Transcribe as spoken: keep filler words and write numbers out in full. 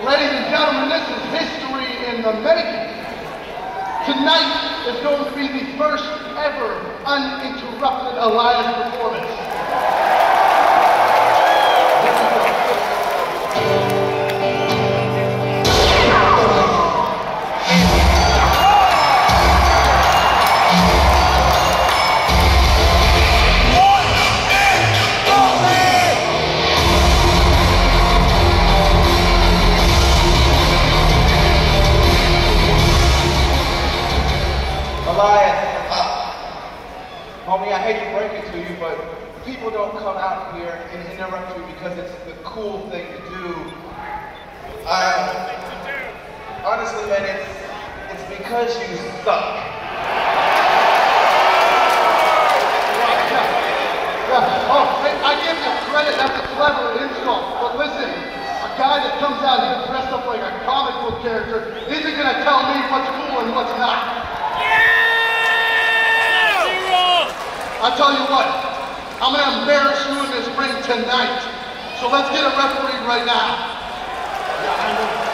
Ladies and gentlemen, this is history in the making. Tonight is going to be the first ever uninterrupted Elias performance. Elias, uh, homie, I hate to break it to you, but people don't come out here and interrupt you because it's the cool thing to do. Uh, honestly, man, it's, it's because you suck. Yeah. Oh, I, I give you credit, that's a clever insult, but listen, a guy that comes out here dressed up like a comic book character isn't going to tell me what's cool and what's not. I'll tell you what, I'm going to embarrass you in this ring tonight. So let's get a referee right now. Yeah, I know.